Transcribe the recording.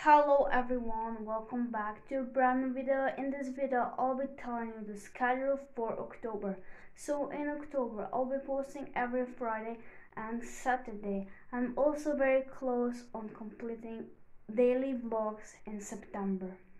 Hello everyone, welcome back to a brand new video. In this video I'll be telling you the schedule for October. So in October I'll be posting every Friday and Saturday. I'm also very close on completing daily vlogs in September.